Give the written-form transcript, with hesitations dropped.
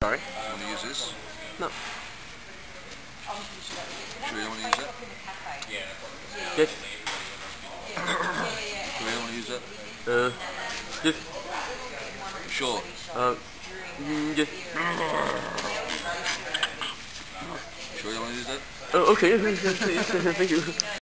Sorry? You want to use this? No. Sure you want to use that? Yes. Sure you want to use that? Yes. Sure. Yes. Sure you want to use that? Okay. Thank you.